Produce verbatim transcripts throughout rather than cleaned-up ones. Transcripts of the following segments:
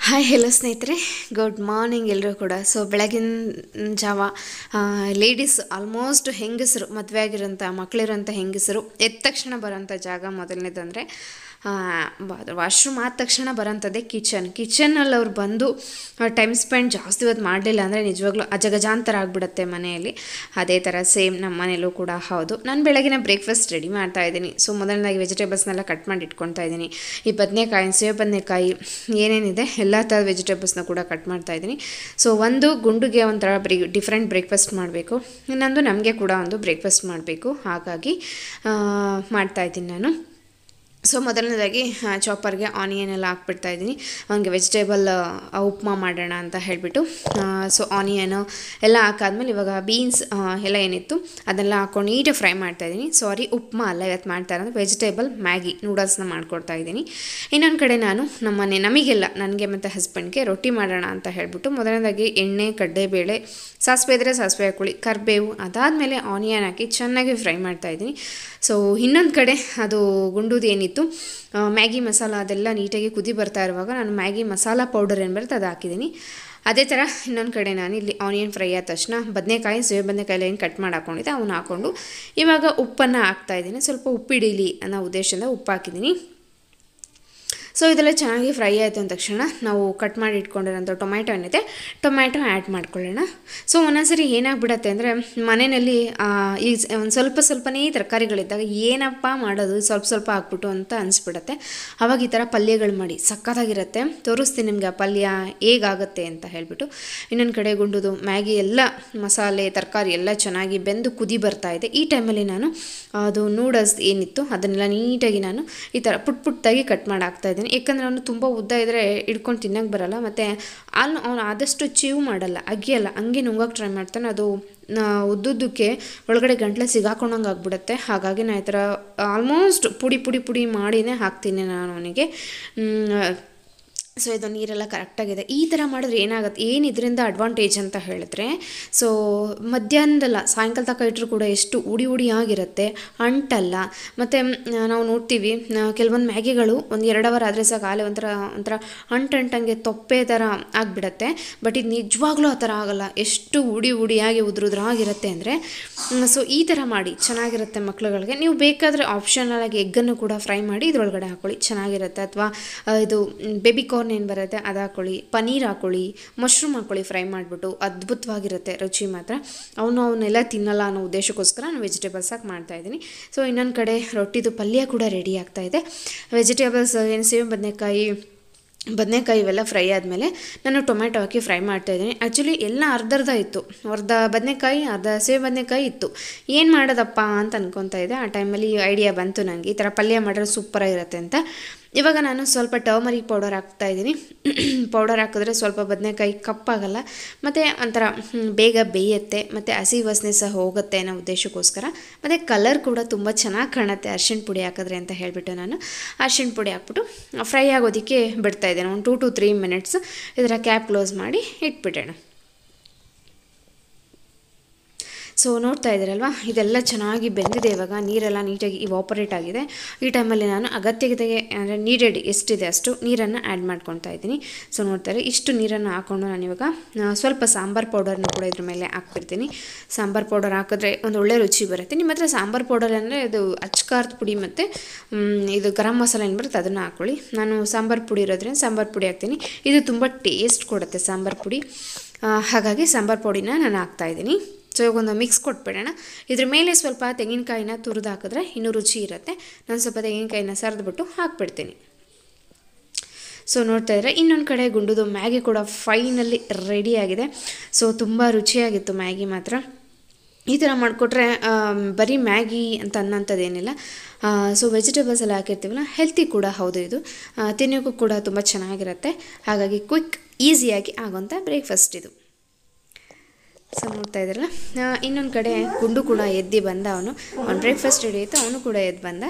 Hi hello ಸ್ನೇಹಿತರೆ, good morning ಎಲ್ಲರೂ ಕೂಡ. ಸೊ ಬೆಳಗಿನ ಜಾವ ಲೇಡೀಸ್ ಆಲ್ಮೋಸ್ಟ್ ಹೆಂಗಸರು, ಮದುವೆ ಆಗಿರೋಂಥ ಮಕ್ಕಳಿರೋಂಥ ಹೆಂಗಸರು ಎದ್ದ ತಕ್ಷಣ ಬರೋಂಥ ಜಾಗ ಮೊದಲನೇದಂದರೆ ವಾಶ್ರೂಮ್ ಆದ ತಕ್ಷಣ ಬರೋಂಥದ್ದೇ ಕಿಚನ್. ಕಿಚನಲ್ಲಿ ಅವ್ರು ಬಂದು ಟೈಮ್ ಸ್ಪೆಂಡ್ ಜಾಸ್ತಿ ಹೊತ್ತು ಮಾಡಲಿಲ್ಲ ಅಂದರೆ ನಿಜವಾಗ್ಲೂ ಅಜಗಜಾಂತರ ಆಗಿಬಿಡುತ್ತೆ ಮನೆಯಲ್ಲಿ. ಅದೇ ಥರ ಸೇಮ್ ನಮ್ಮ ಮನೇಲೂ ಕೂಡ ಹೌದು. ನಾನು ಬೆಳಗಿನ ಬ್ರೇಕ್ಫಾಸ್ಟ್ ರೆಡಿ ಮಾಡ್ತಾಯಿದ್ದೀನಿ. ಸೊ ಮೊದಲನೇದಾಗಿ ವೆಜಿಟೇಬಲ್ಸ್ನೆಲ್ಲ ಕಟ್ ಮಾಡಿ ಇಟ್ಕೊತಾ ಇದ್ದೀನಿ. ಈ ಬದನೆಕಾಯಿ, ಸೇವೆ ಬದನೆಕಾಯಿ ಏನೇನಿದೆ ಎಲ್ಲ ಥರದ ವೆಜಿಟೇಬಲ್ಸ್ನ ಕೂಡ ಕಟ್ ಮಾಡ್ತಾಯಿದ್ದೀನಿ. ಸೊ ಒಂದು ಗುಂಡುಗೆ ಒಂಥರ ಬ್ರೇ ಡಿಫ್ರೆಂಟ್ ಬ್ರೇಕ್ಫಾಸ್ಟ್ ಮಾಡಬೇಕು, ಇನ್ನೊಂದು ನಮಗೆ ಕೂಡ ಒಂದು ಬ್ರೇಕ್ಫಾಸ್ಟ್ ಮಾಡಬೇಕು. ಹಾಗಾಗಿ ಮಾಡ್ತಾಯಿದ್ದೀನಿ ನಾನು. ಸೊ ಮೊದಲನೇದಾಗಿ ಚಾಪರ್ಗೆ ಆನಿಯನ್ ಎಲ್ಲ ಹಾಕ್ಬಿಡ್ತಾಯಿದ್ದೀನಿ. ಅವನಿಗೆ ವೆಜಿಟೇಬಲ್ ಉಪ್ಮಾ ಮಾಡೋಣ ಅಂತ ಹೇಳಿಬಿಟ್ಟು ಸೊ ಆನಿಯನು ಎಲ್ಲ ಹಾಕಾದ್ಮೇಲೆ ಇವಾಗ ಬೀನ್ಸ್ ಎಲ್ಲ ಏನಿತ್ತು ಅದೆಲ್ಲ ಹಾಕ್ಕೊಂಡು ನೀಟಾಗಿ ಫ್ರೈ ಮಾಡ್ತಾಯಿದ್ದೀನಿ. ಸಾರಿ, ಉಪ್ಮಾ ಅಲ್ಲ ಇವತ್ತು ಮಾಡ್ತಾ ಇರೋದು, ವೆಜಿಟೇಬಲ್ ಮ್ಯಾಗಿ ನೂಡಲ್ಸ್ನ ಮಾಡ್ಕೊಡ್ತಾಯಿದ್ದೀನಿ. ಇನ್ನೊಂದು ಕಡೆ ನಾನು ನಮ್ಮನೆ ನಮಗೆಲ್ಲ ನನಗೆ ಮತ್ತು ಹಸ್ಬೆಂಡ್ಗೆ ರೊಟ್ಟಿ ಮಾಡೋಣ ಅಂತ ಹೇಳಿಬಿಟ್ಟು ಮೊದಲನೇದಾಗಿ ಎಣ್ಣೆ, ಕಡಲೆಬೇಳೆ, ಸಾಸಿವೆ ಇದ್ದರೆ ಸಾಸಿವೆ ಹಾಕ್ಕೊಳ್ಳಿ, ಕರಿಬೇವು, ಅದಾದಮೇಲೆ ಆನಿಯನ್ ಹಾಕಿ ಚೆನ್ನಾಗಿ ಫ್ರೈ ಮಾಡ್ತಾಯಿದ್ದೀನಿ. ಸೊ ಇನ್ನೊಂದು ಕಡೆ ಅದು ಗುಂಡುದು ಏನಿತ್ತು ಮ್ಯಾಗಿ ಮಸಾಲ ಅದೆಲ್ಲ ನೀಟಾಗಿ ಕುದಿ ಬರ್ತಾ ಇರುವಾಗ ನಾನು ಮ್ಯಾಗಿ ಮಸಾಲ ಪೌಡರ್ ಏನು ಬರುತ್ತೆ ಅದು ಹಾಕಿದ್ದೀನಿ. ಅದೇ ಥರ ಇನ್ನೊಂದು ಕಡೆ ನಾನು ಇಲ್ಲಿ ಆನಿಯನ್ ಫ್ರೈ ಆದ ತಕ್ಷಣ ಬದನೆಕಾಯಿ, ಸೇವೆ ಬದನೆಕಾಯಿ ಏನು ಕಟ್ ಮಾಡಿ ಹಾಕ್ಕೊಂಡಿದ್ದೆ ಅವನ್ನ ಹಾಕ್ಕೊಂಡು ಇವಾಗ ಉಪ್ಪನ್ನು ಹಾಕ್ತಾಯಿದ್ದೀನಿ. ಸ್ವಲ್ಪ ಉಪ್ಪಿಡೀಲಿ ಅನ್ನೋ ಉದ್ದೇಶದಿಂದ ಉಪ್ಪು ಹಾಕಿದ್ದೀನಿ. ಸೊ ಇದೆಲ್ಲ ಚೆನ್ನಾಗಿ ಫ್ರೈ ಆಯಿತು ಅಂದ ತಕ್ಷಣ ನಾವು ಕಟ್ ಮಾಡಿ ಇಟ್ಕೊಂಡಿರೋಂಥ ಟೊಮ್ಯಾಟೊ ಏನಿದೆ ಟೊಮ್ಯಾಟೊ ಆ್ಯಡ್ ಮಾಡ್ಕೊಳ್ಳೋಣ. ಸೊ ಒಂದೊಂದ್ಸರಿ ಏನಾಗ್ಬಿಡತ್ತೆ ಅಂದರೆ ಮನೆಯಲ್ಲಿ ಈಗ ಒಂದು ಸ್ವಲ್ಪ ಸ್ವಲ್ಪನೇ ತರಕಾರಿಗಳಿದ್ದಾಗ ಏನಪ್ಪ ಮಾಡೋದು ಸ್ವಲ್ಪ ಸ್ವಲ್ಪ ಹಾಕ್ಬಿಟ್ಟು ಅಂತ ಅನಿಸ್ಬಿಡತ್ತೆ. ಆವಾಗ ಈ ಥರ ಪಲ್ಯಗಳು ಮಾಡಿ ಸಕ್ಕತ್ತಾಗಿರುತ್ತೆ. ತೋರಿಸ್ತೀನಿ ನಿಮಗೆ ಆ ಪಲ್ಯ ಹೇಗಾಗುತ್ತೆ ಅಂತ ಹೇಳಿಬಿಟ್ಟು. ಇನ್ನೊಂದು ಕಡೆ ಗುಂಡುದು ಮ್ಯಾಗಿ ಎಲ್ಲ ಮಸಾಲೆ ತರಕಾರಿ ಎಲ್ಲ ಚೆನ್ನಾಗಿ ಬೆಂದು ಕುದಿ ಬರ್ತಾ ಇದೆ. ಈ ಟೈಮಲ್ಲಿ ನಾನು ಅದು ನೂಡಲ್ಸ್ ಏನಿತ್ತು ಅದನ್ನೆಲ್ಲ ನೀಟಾಗಿ ನಾನು ಈ ಥರ ಪುಟ್ ಪುಟ್ಟಾಗಿ ಕಟ್ ಮಾಡಿ ಹಾಕ್ತಾಯಿದ್ದೀನಿ. ಯಾಕಂದರೆ ಅವನು ತುಂಬ ಉದ್ದ ಇದ್ದರೆ ಹಿಡ್ಕೊಂಡು ತಿನ್ನೋಕ್ಕೆ ಬರಲ್ಲ, ಮತ್ತು ಅಲ್ಲಿ ಅವನು ಆದಷ್ಟು ಚೀವ್ ಮಾಡಲ್ಲ, ಅಗಿಯಲ್ಲ, ಹಂಗೆ ನುಂಗೋಕ್ಕೆ ಟ್ರೈ ಮಾಡ್ತಾನೆ. ಅದು ಉದ್ದುದ್ದಕ್ಕೆ ಒಳಗಡೆ ಗಂಟ್ಲೆ ಸಿಗಾಕೊಂಡಂಗೆ ಆಗ್ಬಿಡುತ್ತೆ. ಹಾಗಾಗಿ ನಾನು ಈ ಥರ ಆಲ್ಮೋಸ್ಟ್ ಪುಡಿ ಪುಡಿ ಪುಡಿ ಮಾಡಿನೇ ಹಾಕ್ತೀನಿ ನಾನು ಅವನಿಗೆ. ಸೊ ಇದು ನೀರೆಲ್ಲ ಕರೆಕ್ಟಾಗಿದೆ. ಈ ಥರ ಮಾಡಿದ್ರೆ ಏನಾಗುತ್ತೆ, ಏನು ಇದರಿಂದ ಅಡ್ವಾಂಟೇಜ್ ಅಂತ ಹೇಳಿದ್ರೆ, ಸೊ ಮಧ್ಯಾಹ್ನದಲ್ಲ ಸಾಯಂಕಾಲ ತನಕ ಇಟ್ಟರು ಕೂಡ ಎಷ್ಟು ಉಡಿ ಉಡಿ ಆಗಿರುತ್ತೆ, ಅಂಟಲ್ಲ. ಮತ್ತು ನಾವು ನೋಡ್ತೀವಿ ಕೆಲವೊಂದು ಮ್ಯಾಗಿಗಳು ಒಂದು ಎರಡು ಅವರ್ ಆದರೆ ಸಾಕು ಆಲೆ ಒಂಥರ ಒಂಥರ ಅಂಟಂಟಂಗೆ ತೊಪ್ಪೆ ಥರ ಆಗಿಬಿಡತ್ತೆ. ಬಟ್ ಇದು ನಿಜವಾಗ್ಲೂ ಆ ಥರ ಆಗೋಲ್ಲ, ಎಷ್ಟು ಉಡಿ ಉಡಿಯಾಗಿ ಉದ್ರುದ್ರಾಗಿರುತ್ತೆ ಅಂದರೆ. ಸೊ ಈ ಥರ ಮಾಡಿ ಚೆನ್ನಾಗಿರುತ್ತೆ ಮಕ್ಳುಗಳಿಗೆ. ನೀವು ಬೇಕಾದರೆ ಆಪ್ಷನಲಾಗಿ ಎಗ್ಗನ್ನು ಕೂಡ ಫ್ರೈ ಮಾಡಿ ಇದ್ರೊಳಗಡೆ ಹಾಕ್ಕೊಳ್ಳಿ, ಚೆನ್ನಾಗಿರುತ್ತೆ. ಅಥವಾ ಇದು ಬೇಬಿ ಕಾರ್ನ್ ಏನು ಬರುತ್ತೆ ಅದು ಹಾಕ್ಕೊಳ್ಳಿ, ಪನ್ನೀರ್ ಹಾಕ್ಕೊಳ್ಳಿ, ಮಶ್ರೂಮ್ ಹಾಕ್ಕೊಳ್ಳಿ, ಫ್ರೈ ಮಾಡಿಬಿಟ್ಟು ಅದ್ಭುತವಾಗಿರುತ್ತೆ ರುಚಿ ಮಾತ್ರ. ಅವನು ಅವನ್ನೆಲ್ಲ ತಿನ್ನಲ್ಲ ಅನ್ನೋ ಉದ್ದೇಶಕ್ಕೋಸ್ಕರ ನಾನು ವೆಜಿಟೇಬಲ್ಸ್ ಹಾಕಿ ಮಾಡ್ತಾಯಿದ್ದೀನಿ. ಸೊ ಇನ್ನೊಂದು ಕಡೆ ರೊಟ್ಟಿದು ಪಲ್ಯ ಕೂಡ ರೆಡಿ ಆಗ್ತಾಯಿದೆ. ವೆಜಿಟೇಬಲ್ಸ್ ಏನು ಸೇವೆ ಬದನೆಕಾಯಿ ಬದನೆಕಾಯಿ ಇವೆಲ್ಲ ಫ್ರೈ ಆದಮೇಲೆ ನಾನು ಟೊಮ್ಯಾಟೊ ಹಾಕಿ ಫ್ರೈ ಮಾಡ್ತಾಯಿದ್ದೀನಿ. ಆ್ಯಕ್ಚುಲಿ ಎಲ್ಲ ಅರ್ಧ ಅರ್ಧ ಇತ್ತು, ಅರ್ಧ ಬದನೆಕಾಯಿ ಅರ್ಧ ಸೇವೆ ಬದನೆಕಾಯಿ ಇತ್ತು. ಏನು ಮಾಡೋದಪ್ಪ ಅಂತ ಅನ್ಕೊತಾ ಇದ್ದೆ. ಆ ಟೈಮಲ್ಲಿ ಐಡಿಯಾ ಬಂತು ನನಗೆ, ಈ ಥರ ಪಲ್ಯ ಮಾಡಿದ್ರೆ ಸೂಪರಾಗಿರುತ್ತೆ ಅಂತ. ಇವಾಗ ನಾನು ಸ್ವಲ್ಪ ಟರ್ಮರಿಕ್ ಪೌಡರ್ ಹಾಕ್ತಾಯಿದ್ದೀನಿ. ಪೌಡರ್ ಹಾಕಿದ್ರೆ ಸ್ವಲ್ಪ ಬದನೆಕಾಯಿ ಕಪ್ಪಾಗಲ್ಲ, ಮತ್ತು ಒಂಥರ ಬೇಗ ಬೇಯುತ್ತೆ, ಮತ್ತು ಹಸಿ ವಾಸನೆ ಸಹ ಹೋಗುತ್ತೆ ಅನ್ನೋ ಉದ್ದೇಶಕ್ಕೋಸ್ಕರ. ಮತ್ತು ಕಲರ್ ಕೂಡ ತುಂಬ ಚೆನ್ನಾಗಿ ಕಾಣುತ್ತೆ ಅರ್ಶಿಣ ಪುಡಿ ಹಾಕಿದ್ರೆ ಅಂತ ಹೇಳಿಬಿಟ್ಟು ನಾನು ಅರ್ಶಿಣ ಪುಡಿ ಹಾಕ್ಬಿಟ್ಟು ಫ್ರೈ ಆಗೋದಕ್ಕೆ ಬಿಡ್ತಾಯಿದ್ದೇನೆ. ಒಂದು ಟೂ ಟು ತ್ರೀ ಮಿನಿಟ್ಸ್ ಇದರ ಕ್ಯಾಪ್ ಕ್ಲೋಸ್ ಮಾಡಿ ಇಟ್ಬಿಡೋಣ. ಸೊ ನೋಡ್ತಾ ಇದ್ದೀರಲ್ವ, ಇದೆಲ್ಲ ಚೆನ್ನಾಗಿ ಬೆಂದಿದೆ. ಇವಾಗ ನೀರೆಲ್ಲ ನೀಟಾಗಿ ಇವಾಪರೇಟ್ ಆಗಿದೆ. ಈ ಟೈಮಲ್ಲಿ ನಾನು ಅಗತ್ಯತೆ ಅಂದರೆ ನೀಡೆಡ್ ಎಷ್ಟಿದೆ ಅಷ್ಟು ನೀರನ್ನು ಆ್ಯಡ್ ಮಾಡ್ಕೊತಾ ಇದ್ದೀನಿ. ಸೊ ನೋಡ್ತಾರೆ ಇಷ್ಟು ನೀರನ್ನು ಹಾಕ್ಕೊಂಡು ನಾನು ಇವಾಗ ಸ್ವಲ್ಪ ಸಾಂಬಾರು ಪೌಡರ್ನ ಕೂಡ ಇದ್ರ ಮೇಲೆ ಹಾಕ್ಬಿಡ್ತೀನಿ. ಸಾಂಬಾರು ಪೌಡರ್ ಹಾಕಿದ್ರೆ ಒಂದು ಒಳ್ಳೆ ರುಚಿ ಬರುತ್ತೆ. ನಿಮ್ಮ ಹತ್ರ ಸಾಂಬಾರು ಪೌಡರ್ ಅಂದರೆ ಇದು ಅಚ್ಕಾರದ ಪುಡಿ ಮತ್ತು ಇದು ಗರಂ ಮಸಾಲೆ ಏನು ಬರುತ್ತೆ ಅದನ್ನು ಹಾಕ್ಕೊಳ್ಳಿ. ನಾನು ಸಾಂಬಾರು ಪುಡಿ ಇರೋದ್ರಿಂದ ಸಾಂಬಾರು ಪುಡಿ ಹಾಕ್ತೀನಿ. ಇದು ತುಂಬ ಟೇಸ್ಟ್ ಕೊಡುತ್ತೆ ಸಾಂಬಾರು ಪುಡಿ, ಹಾಗಾಗಿ ಸಾಂಬಾರು ಪುಡಿನ ನಾನು ಹಾಕ್ತಾಯಿದ್ದೀನಿ. ಸೊ ಇವಾಗ ಒಂದು ಮಿಕ್ಸ್ ಕೊಟ್ಬಿಡೋಣ. ಇದ್ರ ಮೇಲೆ ಸ್ವಲ್ಪ ತೆಂಗಿನಕಾಯಿನ ತುರಿದು ಹಾಕಿದ್ರೆ ಇನ್ನೂ ರುಚಿ ಇರುತ್ತೆ. ನಾನು ಸ್ವಲ್ಪ ತೆಂಗಿನಕಾಯಿನ ಸರಿದ್ಬಿಟ್ಟು ಹಾಕ್ಬಿಡ್ತೀನಿ. ಸೊ ನೋಡ್ತಾ ಇದ್ದರೆ ಇನ್ನೊಂದು ಕಡೆ ಗುಂಡುದು ಮ್ಯಾಗಿ ಕೂಡ ಫೈನಲ್ಲಿ ರೆಡಿಯಾಗಿದೆ. ಸೊ ತುಂಬ ರುಚಿಯಾಗಿತ್ತು ಮ್ಯಾಗಿ ಮಾತ್ರ. ಈ ಥರ ಮಾಡಿಕೊಟ್ರೆ ಬರೀ ಮ್ಯಾಗಿ ಅಂತ ಅನ್ನೋಂಥದ್ದೇನಿಲ್ಲ. ಸೊ ವೆಜಿಟೇಬಲ್ಸ್ ಎಲ್ಲ ಹಾಕಿರ್ತೀವಲ್ಲ, ಹೆಲ್ತಿ ಕೂಡ ಹೌದು, ಇದು ತಿನ್ನೋಕ್ಕೂ ಕೂಡ ತುಂಬ ಚೆನ್ನಾಗಿರುತ್ತೆ. ಹಾಗಾಗಿ ಕ್ವಿಕ್ ಈಸಿಯಾಗಿ ಆಗೋಂಥ ಬ್ರೇಕ್ಫಾಸ್ಟ್ ಇದು. ಸೊ ನೋಡ್ತಾ ಇದ್ರಲ್ಲ, ಇನ್ನೊಂದು ಕಡೆ ಗುಂಡು ಕೂಡ ಎದ್ದು ಬಂದ. ಅವನು ಅವ್ನು ಬ್ರೇಕ್ಫಾಸ್ಟ್ ರೆಡಿ ಆಯಿತು, ಅವನು ಕೂಡ ಎದ್ದು ಬಂದ.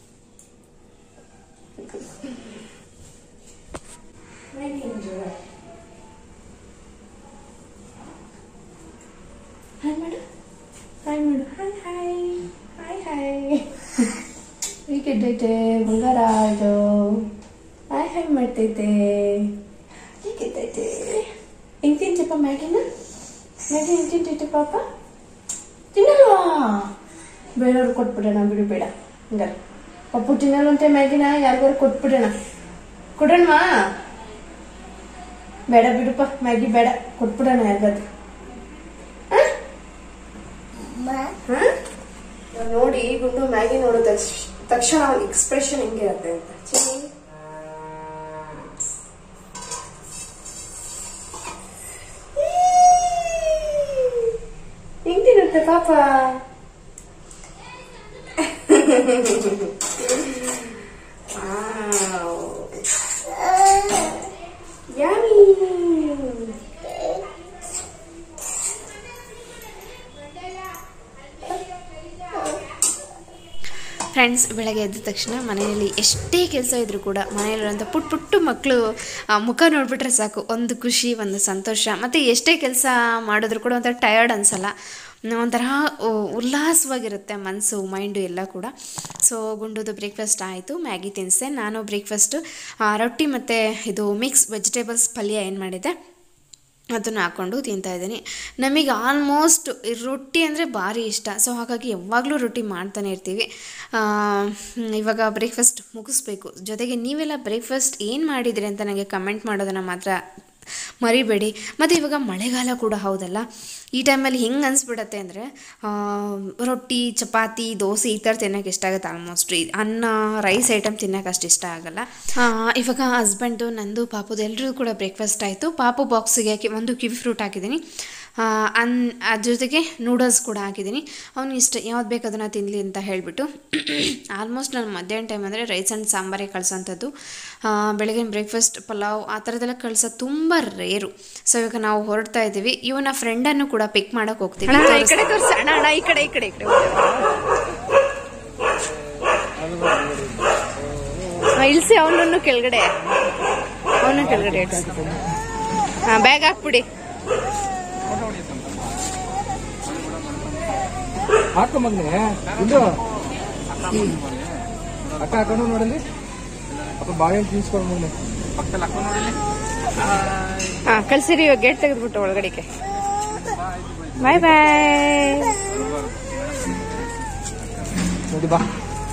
ಹಾಯ್ ಮಾಡು, ಹಾಯ್ ಮಾಡು, hi hi hi hi. Wicket ಐತೆ ಬಂಗಾರ, ಅದು ಹಾಯ್ ಹಾಯ್ ಮಾಡ್ತೈತೆ. ಹೇಗಿತ್ತೈತೆ ಹೆಂಗೆ ತಿಂತಪ್ಪ ಮ್ಯಾಗಿನ ಮ್ಯಾಗಿ ಹೆಂಗೆ ತಿಂತೈತೆ ಪಾಪ ತಿನ್ನಲ್ವಾ ಬೇರೆಯವ್ರು ಕೊಟ್ಬಿಡೋಣ ಬಿಡು ಬೇಡ ಹಂಗಾರೆ ಪಪ್ಪು ತಿನ್ನಲ್ವಂತೆ ಮ್ಯಾಗಿನ ಯಾರಿಗಾರು ಕೊಟ್ಬಿಡೋಣ ಕೊಡೋಣವಾ ಬೇಡ ಬಿಡುಪ್ಪ ಮ್ಯಾಗಿ ಬೇಡ ಕೊಟ್ಬಿಡೋಣ ಯಾರಿಗಾದ್ರು ನೋಡಿ ಗುಂಡು ಮ್ಯಾಗಿ ನೋಡೋ ತಕ್ಷಣ ಅವ್ನ ಎಕ್ಸ್ಪ್ರೆಷನ್ ಹೆಂಗಿರುತ್ತೆ ಅಂತ ಹೆಂಗ್ ತಿನ್ನುತ್ತೆ ಪಾಪ ಫ್ರೆಂಡ್ಸ್, ಬೆಳಗ್ಗೆ ಎದ್ದ ತಕ್ಷಣ ಮನೆಯಲ್ಲಿ ಎಷ್ಟೇ ಕೆಲಸ ಇದ್ದರೂ ಕೂಡ ಮನೆಯಲ್ಲಿರುವಂಥ ಪುಟ್ಟ ಪುಟ್ಟು ಮಕ್ಕಳು ಮುಖ ನೋಡಿಬಿಟ್ರೆ ಸಾಕು, ಒಂದು ಖುಷಿ, ಒಂದು ಸಂತೋಷ. ಮತ್ತು ಎಷ್ಟೇ ಕೆಲಸ ಮಾಡಿದ್ರು ಕೂಡ ಒಂಥರ ಟಯರ್ಡ್ ಅನಿಸಲ್ಲ, ಒಂಥರ ಉಲ್ಲಾಸವಾಗಿರುತ್ತೆ ಮನಸ್ಸು, ಮೈಂಡು ಎಲ್ಲ ಕೂಡ. ಸೊ ಗುಂಡುದು ಬ್ರೇಕ್ಫಾಸ್ಟ್ ಆಯಿತು, ಮ್ಯಾಗಿ ತಿನ್ನಿಸ್ದೆ. ನಾನು ಬ್ರೇಕ್ಫಾಸ್ಟು ರೊಟ್ಟಿ ಮತ್ತು ಇದು ಮಿಕ್ಸ್ ವೆಜಿಟೇಬಲ್ಸ್ ಪಲ್ಯ ಏನು ಮಾಡಿದ್ದೆ ಅದನ್ನು ಹಾಕ್ಕೊಂಡು ತಿಂತಾಯಿದ್ದೀನಿ. ನಮಗೆ ಆಲ್ಮೋಸ್ಟ್ ರೊಟ್ಟಿ ಅಂದರೆ ಭಾರಿ ಇಷ್ಟ. ಸೊ ಹಾಗಾಗಿ ಯಾವಾಗಲೂ ರೊಟ್ಟಿ ಮಾಡ್ತಾನೆ ಇರ್ತೀವಿ. ಇವಾಗ ಬ್ರೇಕ್ಫಾಸ್ಟ್ ಮುಗಿಸ್ಬೇಕು. ಜೊತೆಗೆ ನೀವೆಲ್ಲ ಬ್ರೇಕ್ಫಾಸ್ಟ್ ಏನು ಮಾಡಿದ್ರಿ ಅಂತ ನನಗೆ ಕಮೆಂಟ್ ಮಾಡೋದನ್ನು ಮಾತ್ರ ಮರಿಬೇಡಿ. ಮತ್ತು ಇವಾಗ ಮಳೆಗಾಲ ಕೂಡ ಹೌದಲ್ಲ, ಈ ಟೈಮಲ್ಲಿ ಹೆಂಗೆ ಅನಿಸ್ಬಿಡತ್ತೆ ಅಂದರೆ ರೊಟ್ಟಿ, ಚಪಾತಿ, ದೋಸೆ ಈ ಥರ ತಿನ್ನೋಕೆ ಇಷ್ಟ ಆಗುತ್ತೆ. ಆಲ್ಮೋಸ್ಟ್ ಅನ್ನ, ರೈಸ್ ಐಟಮ್ ತಿನ್ನೋಕೆ ಅಷ್ಟು ಇಷ್ಟ ಆಗೋಲ್ಲ. ಇವಾಗ ಹಸ್ಬೆಂಡು, ನಂದು, ಪಾಪುದು ಎಲ್ಲರೂ ಕೂಡ ಬ್ರೇಕ್ಫಾಸ್ಟ್ ಆಯಿತು. ಪಾಪು ಬಾಕ್ಸಿಗೆ ಹಾಕಿ ಒಂದು ಕಿವಿ ಫ್ರೂಟ್ ಹಾಕಿದ್ದೀನಿ, ಅನ್ ಅದ್ರ ಜೊತೆಗೆ ನೂಡಲ್ಸ್ ಕೂಡ ಹಾಕಿದ್ದೀನಿ. ಅವ್ನಿಗೆ ಇಷ್ಟ ಯಾವ್ದು ಬೇಕು ಅದನ್ನು ತಿನ್ನಲಿ ಅಂತ ಹೇಳಿಬಿಟ್ಟು. ಆಲ್ಮೋಸ್ಟ್ ನಾನು ಮಧ್ಯಾಹ್ನ ಟೈಮ್ ಅಂದರೆ ರೈಸ್ ಆ್ಯಂಡ್ ಸಾಂಬಾರೇ ಕಳಿಸೋಂಥದ್ದು. ಬೆಳಗಿನ ಬ್ರೇಕ್ಫಾಸ್ಟ್ ಪಲಾವ್ ಆ ಥರದ್ದೆಲ್ಲ ಕಳ್ಸೋದು ತುಂಬ ರೇರು. ಸೊ ಇವಾಗ ನಾವು ಹೊರಡ್ತಾ ಇದ್ದೀವಿ. ಇವನ ಫ್ರೆಂಡನ್ನು ಕೂಡ ಪಿಕ್ ಮಾಡೋಕೆ ಹೋಗ್ತೀವಿ. ಈ ಕಡೆ ತೋರಿಸಿ ಅಣ್ಣ, ಅಣ್ಣ ಈ ಕಡೆ ಈ ಕಡೆ ಈ ಕಡೆ ಇಳಿಸಿ ಅವನನ್ನು ಕೆಳಗಡೆ, ಅವನು ಕೆಳಗಡೆ ಹಾಂ ಬ್ಯಾಗ್ ಹಾಕ್ಬಿಡಿ. ಹಾಕ ಮಗ್ನೆ ಇದು ಅಕ್ಕ ಹಾಕೊಂಡು ನೋಡಲಿ ಅಪ್ಪ ಬಾಳೆಹಣ್ಣು ತಿನ್ಸ್ಕೊಂಡು ಮಗ್ನೆ ಪಕ್ಕದಲ್ಲಿ ಹಾಕೊಂಡು ನೋಡಲಿ. ಹಾ ಕಳ್ಸಿರಿ, ಇವಾಗ ಗೇಟ್ ತೆಗೆದ್ಬಿಟ್ಟು ಒಳಗಡೆಗೆ. ಬಾಯ್ ಬಾಯ್. ನೋಡಿ ಬಾ.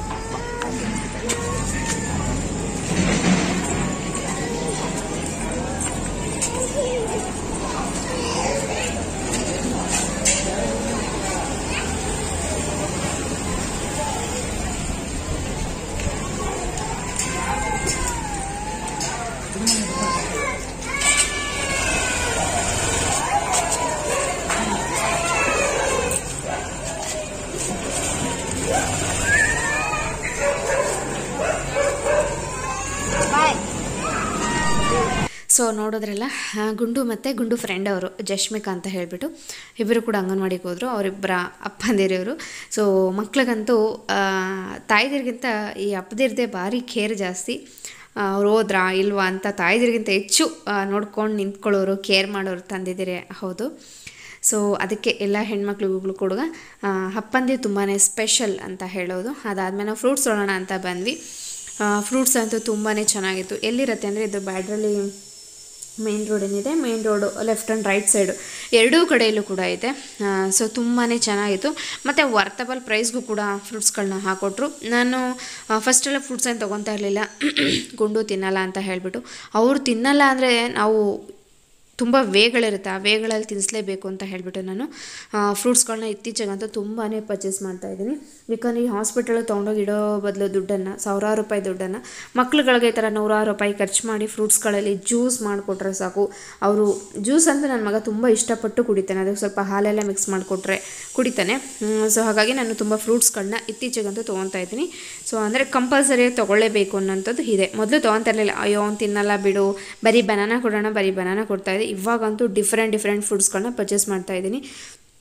ಸೊ ನೋಡೋದ್ರಲ್ಲ, ಗುಂಡು ಮತ್ತು ಗುಂಡು ಫ್ರೆಂಡ್ ಅವರು ಜಶ್ಮಿಕಾ ಅಂತ ಹೇಳಿಬಿಟ್ಟು ಇಬ್ಬರು ಕೂಡ ಅಂಗನವಾಡಿಗೆ ಹೋದರು. ಅವರಿಬ್ಬರ ಅಪ್ಪಂದಿರಿಯವರು. ಸೊ ಮಕ್ಳಿಗಂತೂ ತಾಯಿದಿರಿಗಿಂತ ಈ ಅಪ್ಪದಿರದೆ ಭಾರಿ ಕೇರ್ ಜಾಸ್ತಿ. ಅವ್ರು ಹೋದ್ರಾ ಇಲ್ವಾ ಅಂತ ತಾಯಿದಿರಿಗಿಂತ ಹೆಚ್ಚು ನೋಡ್ಕೊಂಡು ನಿಂತ್ಕೊಳ್ಳೋರು, ಕೇರ್ ಮಾಡೋರು ತಂದಿದ್ದೀರಿ. ಹೌದು. ಸೊ ಅದಕ್ಕೆ ಎಲ್ಲ ಹೆಣ್ಮಕ್ಳಿಗೂ ಕೂಡ ಅಪ್ಪಂದಿ ತುಂಬಾ ಸ್ಪೆಷಲ್ ಅಂತ ಹೇಳೋದು. ಅದಾದಮೇಲೆ ನಾವು ಫ್ರೂಟ್ಸ್ ತೊಗೊಳ್ಳೋಣ ಅಂತ ಬಂದ್ವಿ. ಫ್ರೂಟ್ಸ್ ಅಂತೂ ತುಂಬಾ ಚೆನ್ನಾಗಿತ್ತು. ಎಲ್ಲಿರುತ್ತೆ ಅಂದರೆ ಇದು ಬ್ಯಾಡ್ರಲ್ಲಿ ಮೇನ್ ರೋಡ್ ಏನಿದೆ, main road left and right side ಎರಡೂ ಕಡೆಯಲ್ಲೂ ಕೂಡ ಇದೆ. ಸೊ ತುಂಬಾ ಚೆನ್ನಾಗಿತ್ತು. ಮತ್ತು ವರ್ತಬಲ್ ಪ್ರೈಸ್ಗೂ ಕೂಡ ಫ್ರೂಟ್ಸ್ಗಳನ್ನ ಹಾಕೊಟ್ರು. ನಾನು ಫಸ್ಟೆಲ್ಲ ಫ್ರೂಟ್ಸ್ ಏನು ತೊಗೊತಾ ಇರಲಿಲ್ಲ, ಗುಂಡು ತಿನ್ನಲ್ಲ ಅಂತ ಹೇಳಿಬಿಟ್ಟು. ಅವ್ರು ತಿನ್ನಲ್ಲ ಅಂದರೆ ನಾವು ತುಂಬ ವೇಗಳಿರುತ್ತೆ, ಆ ವೇಗಳಲ್ಲಿ ತಿನ್ನಿಸ್ಲೇಬೇಕು ಅಂತ ಹೇಳಿಬಿಟ್ಟು ನಾನು ಫ್ರೂಟ್ಸ್ಗಳನ್ನ ಇತ್ತೀಚೆಗಂತೂ ತುಂಬಾ ಪರ್ಚೇಸ್ ಮಾಡ್ತಾಯಿದ್ದೀನಿ. ಯಾಕಂದರೆ ಈ ಹಾಸ್ಪಿಟಲ್ಗೆ ತೊಗೊಂಡೋಗಿ ಇಡೋ ಬದಲು ದುಡ್ಡನ್ನು, ಸಾವಿರಾರು ರೂಪಾಯಿ ದುಡ್ಡನ್ನು ಮಕ್ಳುಗಳಿಗೆ ಈ ಥರ ನೂರಾರು ರೂಪಾಯಿ ಖರ್ಚು ಮಾಡಿ ಫ್ರೂಟ್ಸ್ಗಳಲ್ಲಿ ಜ್ಯೂಸ್ ಮಾಡಿಕೊಟ್ರೆ ಸಾಕು. ಅವರು ಜ್ಯೂಸ್ ಅಂತೂ ನನ್ನ ಮಗ ತುಂಬ ಇಷ್ಟಪಟ್ಟು ಕುಡಿತಾನೆ, ಅದಕ್ಕೆ ಸ್ವಲ್ಪ ಹಾಲೆಲ್ಲ ಮಿಕ್ಸ್ ಮಾಡಿಕೊಟ್ರೆ ಕುಡಿತಾನೆ. ಸೊ ಹಾಗಾಗಿ ನಾನು ತುಂಬ ಫ್ರೂಟ್ಸ್ಗಳನ್ನ ಇತ್ತೀಚೆಗಂತೂ ತೊಗೊತಾ ಇದ್ದೀನಿ. ಸೊ ಅಂದರೆ ಕಂಪಲ್ಸರಿಯಾಗಿ ತೊಗೊಳ್ಳೇಬೇಕು ಅನ್ನೋಂಥದ್ದು ಇದೆ. ಮೊದಲು ತೊಗೊತಾ ಇರಲಿಲ್ಲ, ಅಯ್ಯೋ ಅವ್ನು ತಿನ್ನಲ್ಲ ಬಿಡು, ಬರೀ ಬನಾನಾ ಕೊಡೋಣ, ಬರೀ ಬನಾನಾ ಕೊಡ್ತಾಯಿದ್ದೆ. ಇವಾಗಂತೂ ಡಿಫ್ರೆಂಟ್ ಡಿಫ್ರೆಂಟ್ ಫುಡ್ಸ್ಗಳನ್ನ ಪರ್ಚೇಸ್ ಮಾಡ್ತಾಯಿದ್ದೀನಿ.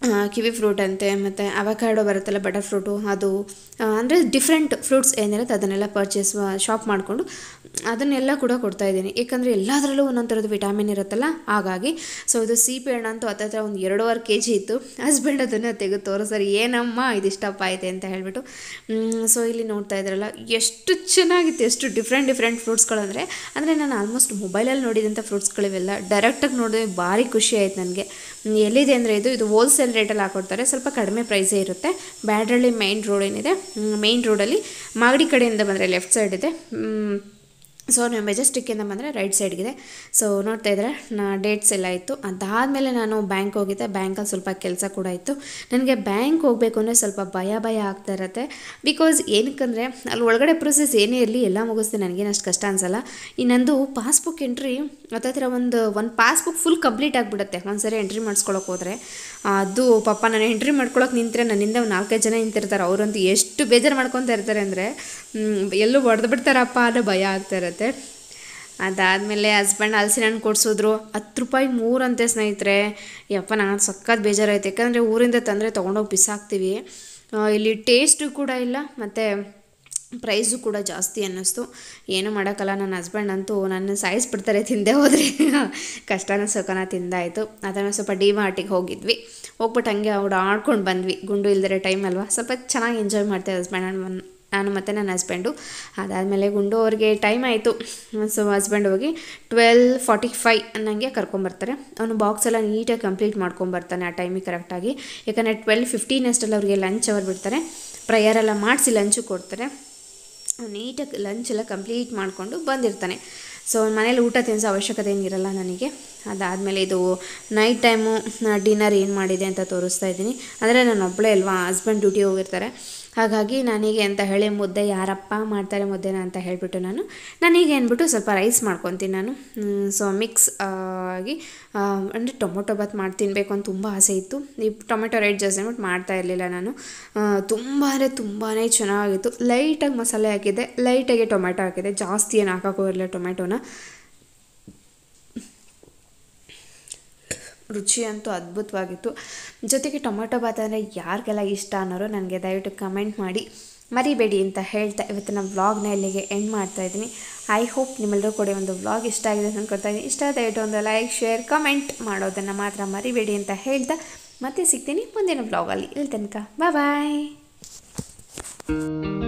ಕಿವಿ ಫ್ರೂಟ್ ಅಂತೆ, ಮತ್ತು ಅವಕಾಡೋ ಬರುತ್ತಲ್ಲ ಬಟರ್ ಫ್ರೂಟು ಅದು, ಅಂದರೆ ಡಿಫ್ರೆಂಟ್ ಫ್ರೂಟ್ಸ್ ಏನಿರುತ್ತೆ ಅದನ್ನೆಲ್ಲ ಪರ್ಚೇಸ್ ಶಾಪ್ ಮಾಡಿಕೊಂಡು ಅದನ್ನೆಲ್ಲ ಕೂಡ ಕೊಡ್ತಾಯಿದ್ದೀನಿ. ಏಕೆಂದರೆ ಎಲ್ಲದರಲ್ಲೂ ಒಂದೊಂದು ಥರದ್ದು ವಿಟಾಮಿನ್ ಇರುತ್ತಲ್ಲ, ಹಾಗಾಗಿ. ಸೊ ಇದು ಸೀಬೆ ಹಣ್ಣು ಅಂತೂ ಹತ್ತತ್ರ ಒಂದು ಎರಡೂವರೆ ಕೆ ಜಿ ಇತ್ತು. ಹಸ್ಬೆಂಡ್ ಅದನ್ನು ತೆಗೆದು ತೋರಿಸ್ತಾರೆ, ಏನಮ್ಮ ಇದಿಷ್ಟಪ್ಪ ಐತೆ ಅಂತ ಹೇಳಿಬಿಟ್ಟು. ಸೊ ಇಲ್ಲಿ ನೋಡ್ತಾ ಇದ್ರಲ್ಲ ಎಷ್ಟು ಚೆನ್ನಾಗಿತ್ತು, ಎಷ್ಟು ಡಿಫ್ರೆಂಟ್ ಡಿಫ್ರೆಂಟ್ ಫ್ರೂಟ್ಸ್ಗಳಂದರೆ ಅಂದರೆ ನಾನು ಆಲ್ಮೋಸ್ಟ್ ಮೊಬೈಲಲ್ಲಿ ನೋಡಿದಂಥ ಫ್ರೂಟ್ಸ್ಗಳಿವೆಲ್ಲ ಡೈರೆಕ್ಟಾಗಿ ನೋಡಿದ್ರೆ ಭಾರಿ ಖುಷಿ ಆಯ್ತು ನನಗೆ. ಎಲ್ಲಿದೆ ಅಂದರೆ ಇದು ಇದು ಹೋಲ್ಸೇಲ್ ರೇಟಲ್ಲಿ ಹಾಕೊಡ್ತಾರೆ, ಸ್ವಲ್ಪ ಕಡಿಮೆ ಪ್ರೈಸೇ ಇರುತ್ತೆ. ಬ್ಯಾಡ್ರಳ್ಳಿ ಮೈನ್ ರೋಡ್ ಏನಿದೆ, ಮೈನ್ ರೋಡಲ್ಲಿ ಮಾಗಡಿ ಕಡೆಯಿಂದ ಬಂದರೆ ಲೆಫ್ಟ್ ಸೈಡ್ ಇದೆ. ಸೊ ನೀವು ಮೆಜೆಸ್ಟಿಕ್ಕಿಂದ ಬಂದರೆ ರೈಟ್ ಸೈಡ್ಗಿದೆ. ಸೊ ನೋಡ್ತಾ ಇದ್ದರೆ ನಾ ಡೇಟ್ಸ್ ಎಲ್ಲ ಇತ್ತು. ಅದಾದಮೇಲೆ ನಾನು ಬ್ಯಾಂಕ್ ಹೋಗಿದ್ದೆ. ಬ್ಯಾಂಕಲ್ಲಿ ಸ್ವಲ್ಪ ಕೆಲಸ ಕೂಡ ಇತ್ತು. ನನಗೆ ಬ್ಯಾಂಕ್ ಹೋಗಬೇಕು ಅಂದರೆ ಸ್ವಲ್ಪ ಭಯ ಭಯ ಆಗ್ತಾ ಇರುತ್ತೆ. ಬಿಕಾಸ್ ಏನಕ್ಕಂದರೆ ಅಲ್ಲಿ ಒಳಗಡೆ ಪ್ರೊಸೆಸ್ ಏನೇ ಇರಲಿ ಎಲ್ಲ ಮುಗಿಸ್ತೀನಿ, ನನಗೇನು ಅಷ್ಟು ಕಷ್ಟ ಅನಿಸಲ್ಲ. ಈ ನಂದು ಪಾಸ್ಬುಕ್ ಎಂಟ್ರಿ ಹತ್ತತ್ರ ಒಂದು ಒಂದು ಪಾಸ್ಬುಕ್ ಫುಲ್ ಕಂಪ್ಲೀಟ್ ಆಗಿಬಿಡುತ್ತೆ ಒಂದು ಸರಿ ಎಂಟ್ರಿ ಮಾಡಿಸ್ಕೊಳಕ್ಕೆ ಹೋದರೆ. ಅದು ಪಾಪ ನಾನು ಎಂಟ್ರಿ ಮಾಡ್ಕೊಳಕ್ಕೆ ನಿಂತರೆ ನನ್ನಿಂದ ಒಂದು ನಾಲ್ಕೈದು ಜನ ನಿಂತಿರ್ತಾರೆ. ಅವರಂತೂ ಎಷ್ಟು ಬೇಜಾರು ಮಾಡ್ಕೊತಾ ಇರ್ತಾರೆ ಅಂದರೆ ಎಲ್ಲೂ ಹೊಡೆದು ಬಿಡ್ತಾರಪ್ಪ ಅನ್ನೋ ಭಯ ಆಗ್ತಾ ಇರುತ್ತೆ. ಅದಾದಮೇಲೆ ಹಸ್ಬೆಂಡ್ ಹಲಸಿನ ಹಣ್ಣು ಕೊಡಿಸಿದ್ರು. ಹತ್ತು ರೂಪಾಯಿ ಮೂರಂತೆ ಸ್ನೇಹಿತರೆ. ಯಪ್ಪ ನಾನು ಸಖತ್ ಬೇಜಾರಾಯ್ತು, ಯಾಕಂದರೆ ಊರಿಂದ ತಂದರೆ ತೊಗೊಂಡೋಗಿ ಬಿಸಾಕ್ತೀವಿ. ಇಲ್ಲಿ ಟೇಸ್ಟು ಕೂಡ ಇಲ್ಲ ಮತ್ತು ಪ್ರೈಸು ಕೂಡ ಜಾಸ್ತಿ ಅನ್ನಿಸ್ತು. ಏನೂ ಮಾಡೋಕ್ಕಲ್ಲ. ನನ್ನ ಹಸ್ಬೆಂಡ್ ಅಂತೂ ನನ್ನ ಸಾಯಿಸ್ಬಿಡ್ತಾರೆ ತಿಂದೆ ಹೋದರೆ. ಕಷ್ಟನ ಸುಖನ ತಿಂದಾಯಿತು. ಅದನ್ನು ಸ್ವಲ್ಪ ಡಿ ಮಾರ್ಟಿಗೆ ಹೋಗಿದ್ವಿ. ಹೋಗ್ಬಿಟ್ಟು ಹಂಗೆ ಅವ್ರು ಆಡ್ಕೊಂಡು ಬಂದ್ವಿ. ಗುಂಡು ಇಲ್ದಿರೋ ಟೈಮ್ ಅಲ್ವಾ, ಸ್ವಲ್ಪ ಚೆನ್ನಾಗಿ ಎಂಜಾಯ್ ಮಾಡ್ತೇವೆ ಹಸ್ಬೆಂಡ್ ನಾನು ನಾನು ಮತ್ತು ನನ್ನ ಹಸ್ಬೆಂಡು. ಅದಾದಮೇಲೆ ಗುಂಡು ಅವ್ರಿಗೆ ಟೈಮ್ ಆಯಿತು. ಸೊ ಹಸ್ಬೆಂಡ್ ಹೋಗಿ ಟ್ವೆಲ್ ಫಾರ್ಟಿ ಫೈ ಅನ್ನಂಗೆ ಕರ್ಕೊಂಬರ್ತಾರೆ. ಅವನು ಬಾಕ್ಸ್ ಎಲ್ಲ ನೀಟಾಗಿ ಕಂಪ್ಲೀಟ್ ಮಾಡ್ಕೊಂಬರ್ತಾನೆ ಆ ಟೈಮಿಗೆ ಕರೆಕ್ಟಾಗಿ. ಯಾಕಂದರೆ ಟ್ವೆಲ್ ಫಿಫ್ಟೀನ್ ಅಷ್ಟಲ್ಲಿ ಅವ್ರಿಗೆ ಲಂಚ್ ಅವರ್ ಬಿಡ್ತಾರೆ. ಪ್ರೇಯರೆಲ್ಲ ಮಾಡಿಸಿ ಲಂಚು ಕೊಡ್ತಾರೆ. ನೀಟಾಗಿ ಲಂಚ್ ಎಲ್ಲ ಕಂಪ್ಲೀಟ್ ಮಾಡಿಕೊಂಡು ಬಂದಿರ್ತಾನೆ. ಸೊ ಮನೇಲಿ ಊಟ ತಿನ್ನಿಸೋ ಅವಶ್ಯಕತೆ ಏನಿರಲ್ಲ ನನಗೆ. ಅದಾದಮೇಲೆ ಇದು ನೈಟ್ ಟೈಮು ಡಿನ್ನರ್ ಏನು ಮಾಡಿದೆ ಅಂತ ತೋರಿಸ್ತಾ ಇದ್ದೀನಿ. ಅಂದರೆ ನಾನು ಒಬ್ಬಳೇ ಅಲ್ವಾ, ಹಸ್ಬೆಂಡ್ ಡ್ಯೂಟಿ ಹೋಗಿರ್ತಾರೆ. ಹಾಗಾಗಿ ನನಗೆ ಅಂತ ಹೇಳಿ ಮುದ್ದೆ ಯಾರಪ್ಪ ಮಾಡ್ತಾರೆ ಮುದ್ದೆನ ಅಂತ ಹೇಳಿಬಿಟ್ಟು ನಾನು ನನಗೆ ಅಂದ್ಬಿಟ್ಟು ಸ್ವಲ್ಪ ರೈಸ್ ಮಾಡ್ಕೊತೀನಿ ನಾನು. ಸೊ ಮಿಕ್ಸ್ ಆಗಿ ಅಂದರೆ ಟೊಮೊಟೊ ಬಾತ್ ಮಾಡಿ ತಿನ್ನಬೇಕು ಅಂತ ತುಂಬ ಆಸೆ ಇತ್ತು. ಈ ಟೊಮೆಟೊ ರೇಟ್ ಜಾಸ್ತಿ ಅಂದ್ಬಿಟ್ಟು ಮಾಡ್ತಾ ಇರಲಿಲ್ಲ ನಾನು. ತುಂಬ ಅಂದರೆ ತುಂಬಾ ಚೆನ್ನಾಗಿತ್ತು. ಲೈಟಾಗಿ ಮಸಾಲೆ ಹಾಕಿದ್ದೆ, ಲೈಟಾಗಿ ಟೊಮೆಟೊ ಹಾಕಿದ್ದೆ, ಜಾಸ್ತಿ ಏನು ಹಾಕೋಕ್ಕೂ ಇರಲಿಲ್ಲ ಟೊಮೆಟೊನ. ರುಚಿ ಅಂತೂ ಅದ್ಭುತವಾಗಿತ್ತು. ಜೊತೆಗೆ ಟೊಮೆಟೊ ಬಾತ್ ಅಂದರೆ ಯಾರಿಗೆಲ್ಲ ಇಷ್ಟ ಅನ್ನೋರು ನನಗೆ ದಯವಿಟ್ಟು ಕಮೆಂಟ್ ಮಾಡಿ ಮರಿಬೇಡಿ ಅಂತ ಹೇಳ್ತಾ ಇವತ್ತಿನ ವ್ಲಾಗ್ನ ಇಲ್ಲಿಗೆ ಎಂಡ್ ಮಾಡ್ತಾಯಿದ್ದೀನಿ. ಐ ಹೋಪ್ ನಿಮ್ಮೆಲ್ಲರೂ ಕೂಡ ಒಂದು ವ್ಲಾಗ್ ಇಷ್ಟ ಆಗಿದೆ ಅಂತ ಅಂದ್ಕೊಳ್ತಾ ಇದ್ದೀನಿ. ಇಷ್ಟ ದಯವಿಟ್ಟು ಒಂದು ಲೈಕ್ ಶೇರ್ ಕಮೆಂಟ್ ಮಾಡೋದನ್ನು ಮಾತ್ರ ಮರಿಬೇಡಿ ಅಂತ ಹೇಳ್ತಾ ಮತ್ತೆ ಸಿಗ್ತೀನಿ ಮುಂದಿನ ವ್ಲಾಗಲ್ಲಿ. ಇಲ್ಲಿ ತನಕ ಬಾಯ್ ಬಾಯ್.